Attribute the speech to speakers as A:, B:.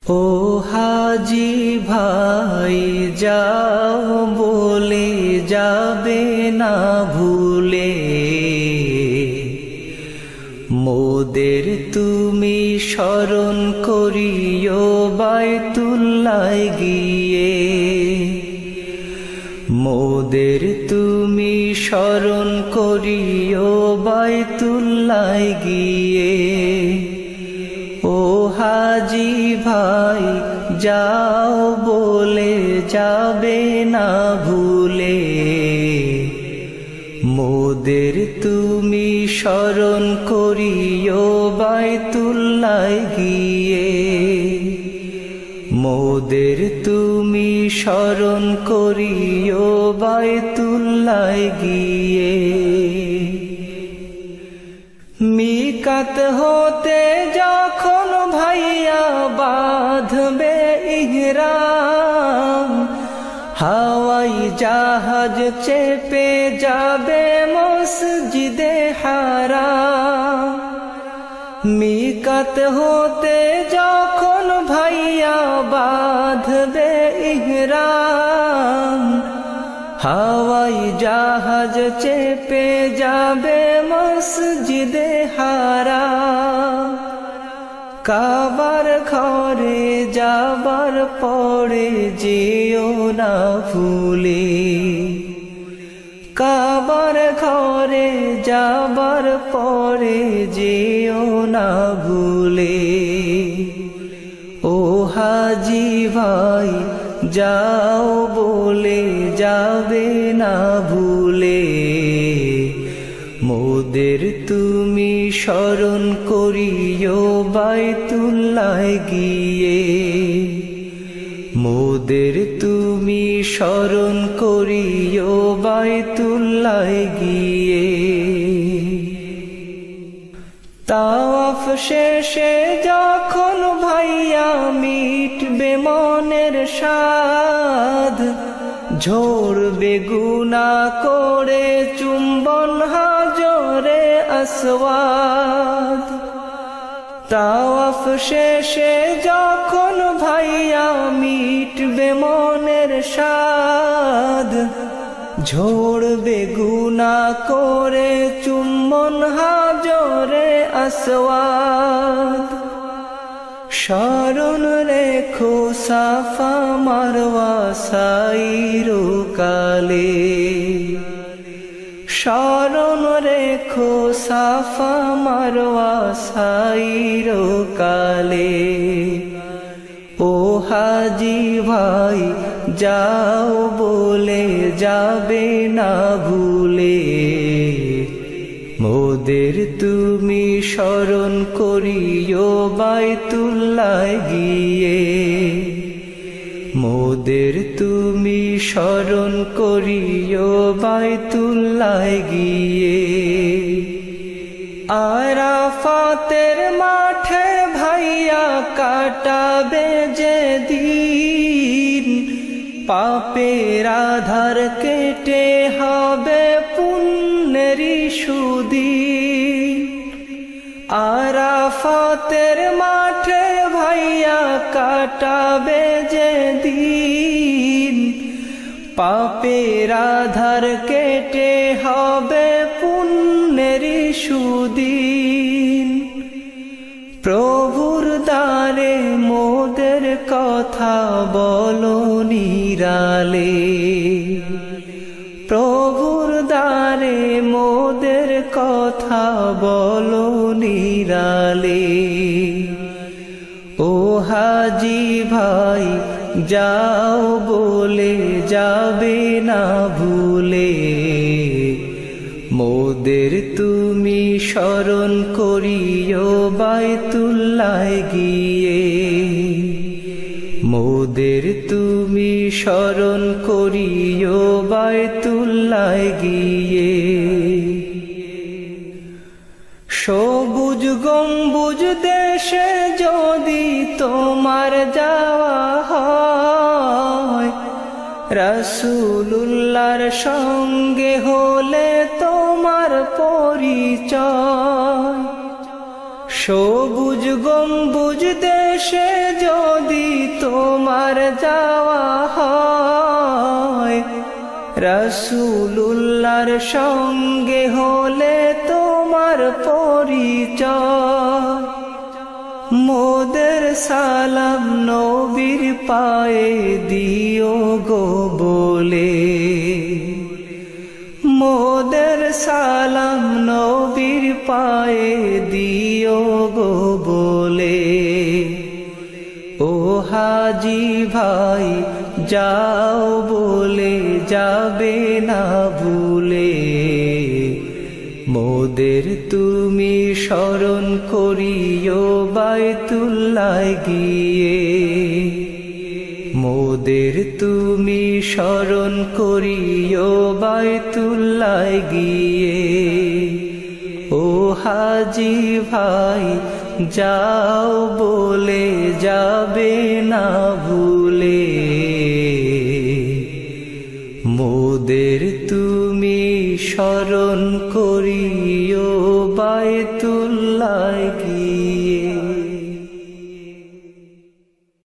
A: ও হাজি ভাই যাও বলে যাবে না ভুলে, মোদের তুমি স্মরণ করিও বাইতুল্লাহ গিয়ে। মোদের তুমি স্মরণ করিও বাইতুল্লাহ গিয়ে। ও হাজি ভাই যাও বলে যাবে না ভুলে, মোদের তুমি স্মরণ করিও বাইতুল্লাহ গিয়ে। মোদের তুমি স্মরণ করিও বাইতুল্লাহ গিয়ে। মিকাত হতে যখন ভাইয়া বাঁধবে ইহরাম, হাওয়াই জাহাজ চেপে যাবে মসজিদে হারাম। মিকাত হতে যখন ভাইয়া বাঁধবে ইহরাম, হাওয়াই জাহাজ চেপে যাবে মসজিদে হারাম। কাবার ঘরে যাবার পরে যেও না ভুলে, কাবার ঘরে যাবার পরে যেও না ভুলে। ও হাজি ভাই যাও বলে যাবে না ভুলে, মোদের তুমি স্মরণ করিও বাইতুল্লাহ গিয়ে। মোদের তুমি স্মরণ করিও বাইতুল্লাহ গিয়ে। তাওয়াফ শেষে যখন ভাইয়া মিটবে মনের সাধ, ঝরবে গুনাহ করে চুম্বন হাজরে আসওয়াদ। তাওয়াফ শেষে যখন ভাইয়া মিটবে মনের সাধ, ঝরবে গুনাহ করে চুম্বন হাজরে আসওয়াদ। স্মরণ রেখো সাফা মারওয়া সাইরো কালে, স্মরণ রেখো সাফা মারওয়া সাইরো কালে। ও হাজি ভাই যাও বলে যাবে না ভুলে, মোদের তুমি স্মরণ করিও বাইতুল্লাহ গিয়ে। মোদের তুমি স্মরণ করিও বাইতুল্লাহ গিয়ে। আরাফাতের মাঠে ভাইয়া কাটাবে যে দিন, পাপের আধার কেটে হবে পুণ্যেরি সুদিন। আরাফাতের মাঠে ভাইয়া কাটাবে যে দিন, পাপের আধার কেটে হবে পুণ্যেরি সুদিন। প্রভুর দ্বারে মোদের কথা বলো নিরালে, প্রভুর দ্বারে মোদের কথা বলো নিরালে। ও হাজি ভাই যাও বলে যাবে না ভুলে, মোদের তুমি স্মরণ করিও বাইতুল্লাহ গিয়ে। মোদের তুমি স্মরণ করিও বাইতুল্লাহ গিয়ে। সবুজ গম্বুজ দেশে যদি তোমার যাওয়া হয়, রাসূলুল্লাহর সঙ্গে হলে তোমার পরিচয়। সবুজ গম্বুজ দেশে যদি তোমার যাওয়া হয়, রাসূলুল্লাহর সঙ্গে হলে তোমার পরিচয়। মোদের সালাম নবীর পায়ে দিও গো বলে, মোদের সালাম নবীর পায়ে দিও গো বলে। ও হাজি ভাই যাও বলে যাবে না ভুলে, মোদের তুমি স্মরণ করিও বাইতুল্লাহ গিয়ে, মোদের তুমি স্মরণ করিও বাইতুল্লাহ গিয়ে। ও হাজি ভাই যাও বলে যাবে না ভুলে, মোদের তুমি স্মরণ করিও বাইতুল্লাহ গিয়ে।